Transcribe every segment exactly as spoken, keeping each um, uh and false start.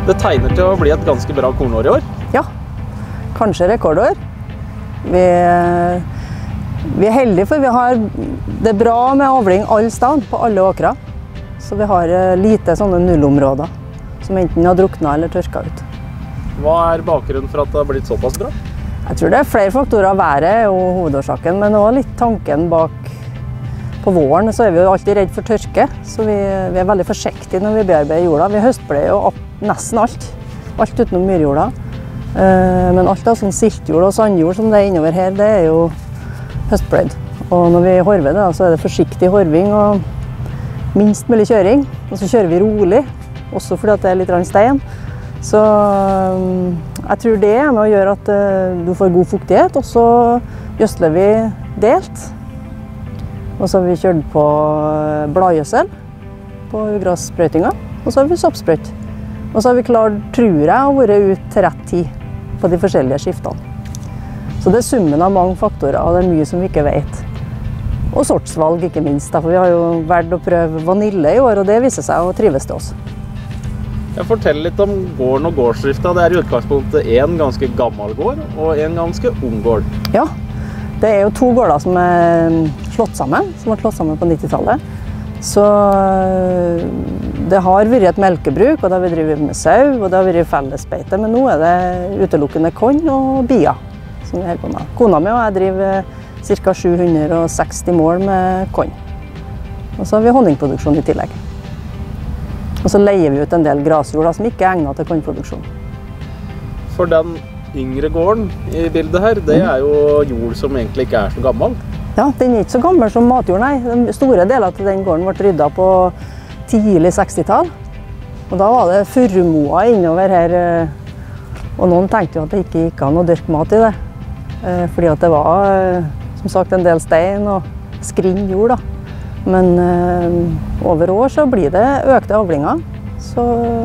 Det tegner til å bli et ganske bra kornår i år. Ja, kanskje rekordår. Vi, vi er heldige, for vi har det bra med avling alle steder, på alle åkra. Så vi har lite sånne nullområder, som enten har druknet eller tørket ut. Hva er bakgrunnen for at det har blitt såpass bra? Jeg tror det er flere faktorer. Været er jo hovedårsaken, men også litt tanken bak. På våren så er vi jo alltid redd for tørke, så vi, vi er veldig forsiktige når vi bearbeider jorda. Vi høstpleier jo nesten alt, alt utenom myrjorda. Men alt av sånn siltjord og sandjord som det er innover her, det er jo høstpleid. Og når vi horver det, så er det forsiktig horving og minst mulig kjøring. Og så kjører vi rolig, også fordi at det er litt stein. Så jeg tror det er med å gjøre at du får god fuktighet, og så gjødsler vi delt. Og så har vi kjørt på bladgjødsel på ugrassprøytinga, og så har vi soppsprøyt. Og så har vi klart, tror jeg, å være ut til rett tid på de forskjellige skiftene. Så det er summen av mange faktorer, og det er mye som vi ikke vet. Og sortsvalg ikke minst, for vi har jo valgt å prøve vanille i år, og det viser seg å trives til oss. Jeg forteller litt om gården og gårdsdrifta. Det er i utgangspunktet en ganske gammel gård og en ganske ung gård. Ja, det er jo to gårder som er slått sammen, som har slått sammen på nittitallet. Så det har vært et melkebruk, og det har vi drevet med sau, og det har vært fellesbeite, men nå er det utelukkende korn og bia som vi holder på med. Kona mi og jeg driver ca. sju hundre og seksti mål med korn. Og så har vi honningproduksjon i tillegg. Og så leier vi ut en del grasjord som ikke er egnet til kornproduksjon. For den yngre gården i bildet her, det er jo jord som egentlig ikke er så gammel. Ja, den er ikke så gammel som matjord, nei. Den store deler til den gården ble ryddet på tidlig sekstitall. Og da var det furumoa innover her, og noen tenkte jo at det ikke gikk an å dyrke mat i det. Fordi at det var, som sagt, en del stein og skrinn jord da. Men over år så blir det økte avlinger, så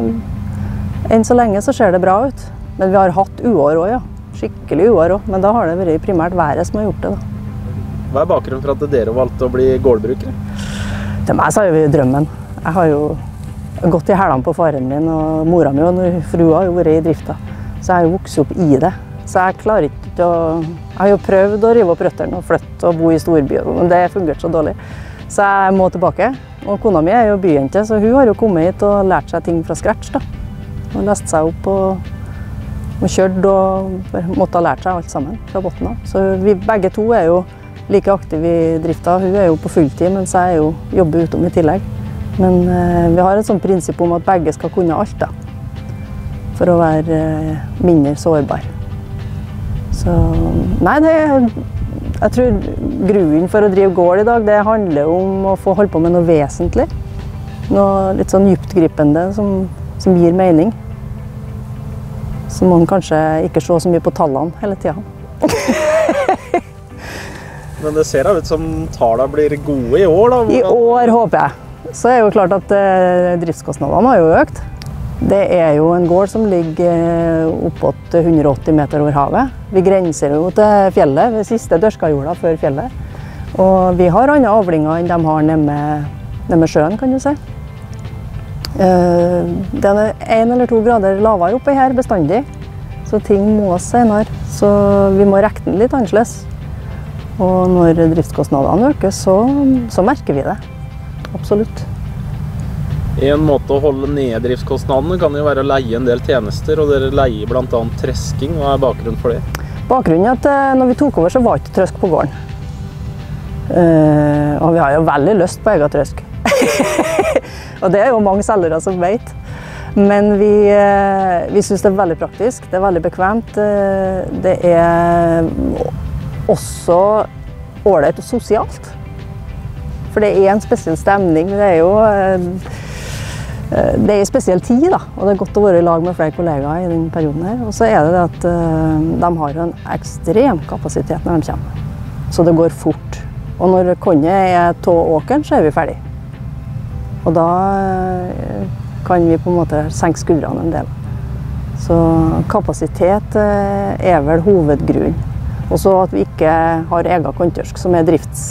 enn så lenge så ser det bra ut. Men vi har hatt uår også, ja. Skikkelig uår også, men da har det vært primært været som har gjort det da. Hva er bakgrunnen for at dere valgte å bli gårdbrukere? Til meg så er jo drømmen. Jeg har jo gått i hælene på faren min og mora mi, og frua har jo vært i drifta. Så jeg har jo vokst opp i det. Så jeg klarer ikke å... Jeg har jo prøvd å rive opp røtterne og flytte og bo i storby, men det fungerte så dårlig. Så jeg må tilbake. Og kona mi er jo byjente, så hun har jo kommet hit og lært seg ting fra scratch da. Og lest seg opp og, og kjørt og måtte ha lært seg alt sammen fra botten av. Så vi begge to er jo like aktive i drifta. Hun er jo på fulltid, mens jeg er jo jobber utom i tillegg. Men eh, vi har et sånt prinsipp om at begge skal kunne alt da, for å være eh, mindre sårbar. Så nei, det, jeg tror grunnen for å drive gård i dag, det handler om å få holde på med noe vesentlig. Noe litt sånn dyptgripende som, som gir mening. Så må man kanskje ikke se så mye på tallene hele tiden. Men det ser da ut som tallene blir gode i år da? I år håper jeg. Så er jo klart at eh, driftskostnadene har jo økt. Det er jo en gård som ligger oppåt hundre og åtti meter over havet. Vi grenser jo til fjellet, ved siste dørskajorda før fjellet. Og vi har andre avlinger enn de har nede med, nede med sjøen, kan du si. Eh, det er en eller to grader lavere oppe her bestandig, så ting mås senere. Så vi må regne den litt annerledes. Og når driftskostnadene øker, så, så merker vi det. Absolutt. En måte å holde nede driftskostnadene kan jo være å leie en del tjenester, og dere leier blant annet tresking. Hva er bakgrunnen for det? Bakgrunnen er at når vi tok over, så var det ikke trøsk på gården. Uh, og vi har jo veldig lyst på egen trøsk. Og det er jo mange selgere som vet. Men vi, uh, vi synes det er veldig praktisk, det er veldig bekvemt. Uh, det er også ålreit og sosialt. For det er en spesiell stemning. Det er jo det er en spesiell tid, da, og det er godt å være i lag med flere kollegaer i denne perioden her. Og så er det det at de har en ekstrem kapasitet når de kommer. Så det går fort. Og når kornet er tå åkeren, så er vi ferdig. Og da kan vi på en måte senke skuldrene en del. Så kapasitet er vel hovedgrunnen. Og så at vi ikke har egen korntørsk som er drifts...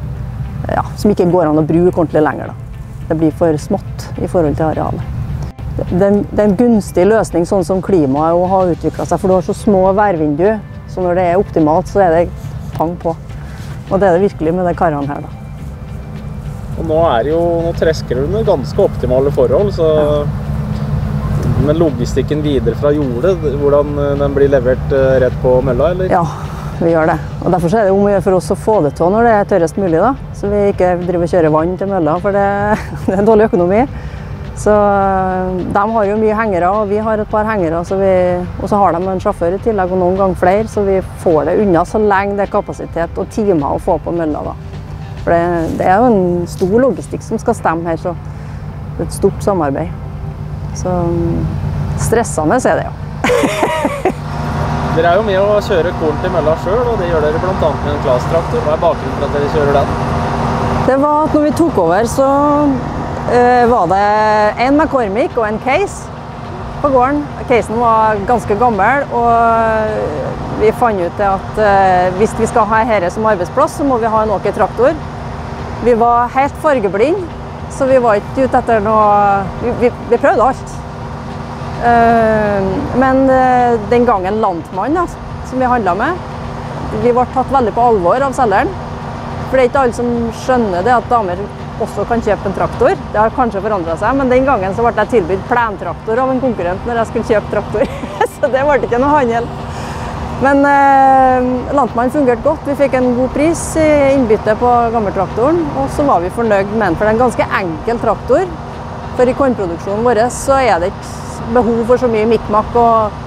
Ja, som ikke går an å bruke ordentlig lenger da. Det blir for smått i forhold til arealet. det, det er en gunstig løsning sånn som klimaet har utviklet seg, for du har så små værvindu, så når det er optimalt så er det pang på. Og det er det virkelig med de karene her da. Og nå er det jo, nå tresker du under ganske optimale forhold, så ja. Men logistikken videre fra jordet, hvordan den blir levert rett på mølla, eller? Ja, vi gjør det. Og derfor er det om å gjøre for oss å få det til når det er tørrest mulig da. Så vi ikke driver og kjører vann til mølla, for det, det er dårlig økonomi. Så de har jo mye hengere, og vi har et par hengere, så vi, og så har de en sjåfør i tillegg, og noen ganger flere, så vi får det unna så lenge det er kapasitet og timer å få på mølla da. For det, det er jo en stor logistikk som skal stemme her, så det er et stort samarbeid. Så stressende er det jo. Dere er jo med å kjøre korn til mølla selv, og det gjør dere blant annet med en Claas-traktor. Hva er bakgrunnen for at dere kjører den? Det var at når vi tok over, så uh, var det en McCormick og en Case på gården. Casen var ganske gammel, og vi fant ut at uh, hvis vi skal ha dette som arbeidsplass, så må vi ha en Åker-traktor. Vi var helt fargeblind, så vi var ikke ute etter noe. Vi, vi, vi prøvde alt. Uh, men uh, den gangen Landmann, da, som vi handlet med, vi ble tatt veldig på alvor av selgeren. For det er ikke alle som skjønner det at damer også kan kjøpe en traktor. Det har kanskje forandret seg, men den gangen så ble jeg tilbudt plentraktor av en konkurrent når jeg skulle kjøpe traktor. Så det ble ikke noe handel. Men eh, Landmann fungerte godt. Vi fikk en god pris i innbytte på gammeltraktoren, og så var vi fornøyd med den, for det er en ganske enkel traktor. For i kornproduksjonen vår så er det ikke behov for så mye mikmak. Og...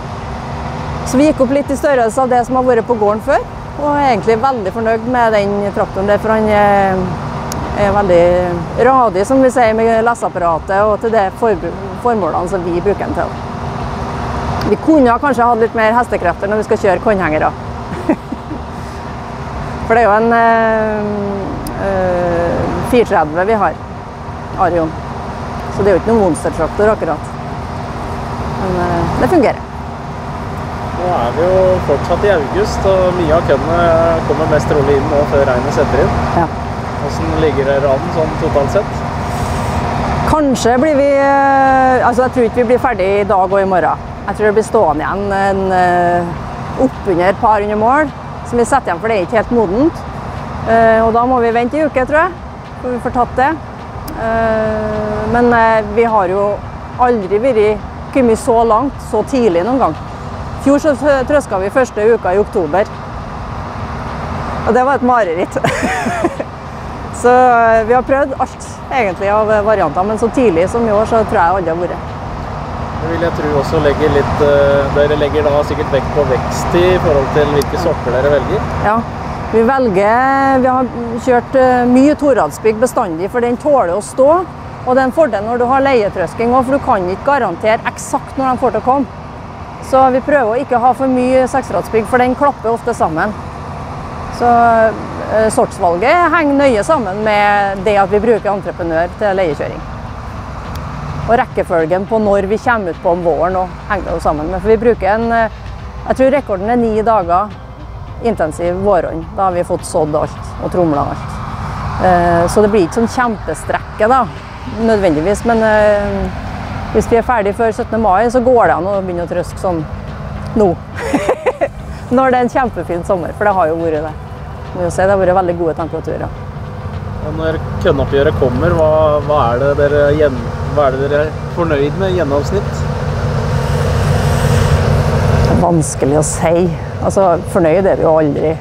Så vi gikk opp litt i størrelse av det som har vært på gården før, og er egentlig veldig fornøyd med den traktoren der, for han er, er veldig radig, som vi sier, med leseapparatet og til det formålene som vi bruker den til. Vi kunne kanskje hatt litt mer hestekrefter når vi skal kjøre kornhengere. For det er jo en uh, uh, fire tretti vi har, Arion. Så det er jo ikke noen monstertraktor akkurat. Men uh, det fungerer. Nå er vi jo fortsatt i august, og mye av kønnene kommer mest rolig inn nå før regnet setter inn. Ja. Hvordan ligger dere an sånn totalt sett? Kanskje blir vi, uh, altså jeg tror ikke vi blir ferdig i dag og i morgen. Jeg tror det blir stående igjen en, uh, oppunder et par hundre mål, som vi setter igjen for det er ikke helt modent. Uh, og da må vi vente i uke, tror jeg, for vi får tatt det. Uh, men uh, vi har jo aldri vært kommet så langt, så tidlig noen gang. I fjor så trøsket vi første uka i oktober. Og det var et mareritt. Så uh, vi har prøvd alt egentlig av varianter, men så tidlig som i år så tror jeg aldri har vært. Det vil jeg tro også legger litt, dere legger da sikkert vekt på vekst i forhold til hvilke sorter dere velger? Ja, vi velger, vi har kjørt mye toradsbygg bestandig, for den tåler å stå, og det er en fordel når du har leietrøsking også, for du kan ikke garantere eksakt når den får til å komme. Så vi prøver å ikke ha for mye seksradsbygg, for den klapper ofte sammen. Så eh, sortsvalget henger nøye sammen med det at vi bruker entreprenør til leiekjøring. Og rekkefølgen på når vi kommer ut på om våren og henger det sammen med. For vi bruker en, jeg tror rekorden er ni dager intensiv vårånd. Da har vi fått sådd alt og tromlet alt. Så det blir ikke sånn kjempestrekke da, nødvendigvis. Men hvis vi er ferdig før syttende mai, så går det an å begynne å trøske sånn nå. Når det er en kjempefin sommer, for det har jo vært det. Må jo si, det har vært veldig gode temperaturer. Og når kønneoppgjøret kommer, hva, hva, er det dere, hva er det dere er fornøyd med gjennomsnitt? Det er vanskelig å si. Altså, fornøyd er vi jo aldri.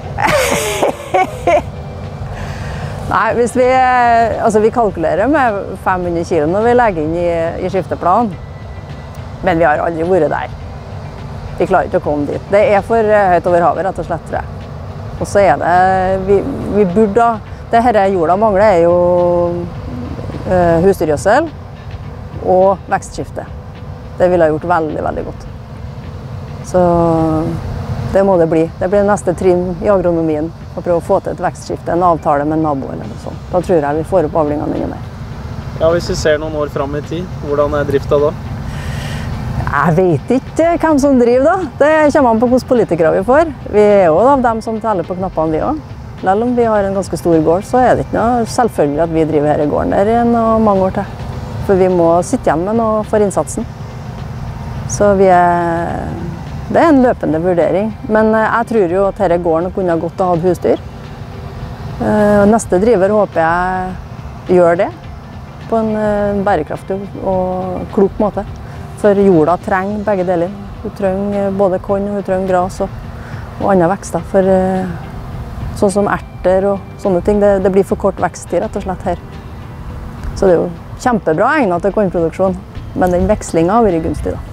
Nei, hvis vi, altså, vi kalkulerer med fem hundre kilo når vi legger inn i, i skifteplan. Men vi har aldri vært der. Vi klarer ikke å komme dit. Det er for høyt over havet, rett og slett, tror jeg. Og så er det, vi, vi burde, det her jorda mangler er jo uh, husdyrgjødsel og vekstskifte. Det ville ha gjort veldig, veldig godt. Så det må det bli. Det blir neste trinn i agronomien, å prøve å få til et vekstskifte, en avtale med en nabo eller noe sånt. Da tror jeg vi får opp avlingene enda mer. Ja, hvis vi ser noen år frem i tid, hvordan er drifta da? Jeg vet ikke hvem som driver da. Det kommer an på hvilke politikere vi får. Vi er jo av dem som teller på knappene vi også. Selv om vi har en ganske stor gård, så er det ikke noe selvfølgelig at vi driver her i gården der i mange år til. For vi må sitte igjen med noe for innsatsen. Så vi er, det er en løpende vurdering. Men jeg tror jo at denne gården kunne ha godt å ha husdyr. Neste driver håper jeg gjør det på en bærekraftig og klok måte. For jorda trenger begge deler. Hun trenger både korn og hun trenger gras og, og andre vekster. For sånn som erter og sånne ting, det, det blir for kort veksttid rett og slett her. Så det er jo kjempebra egnet til kornproduksjon, men den vekslingen har vært gunstig da.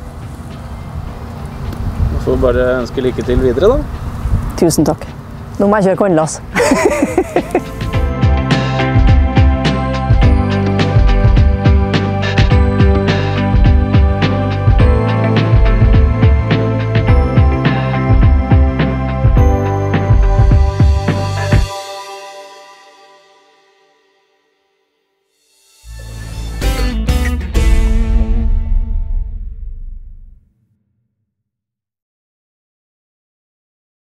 Jeg får bare ønske lykke til videre da. Tusen takk. Nå må jeg kjøre kornlass.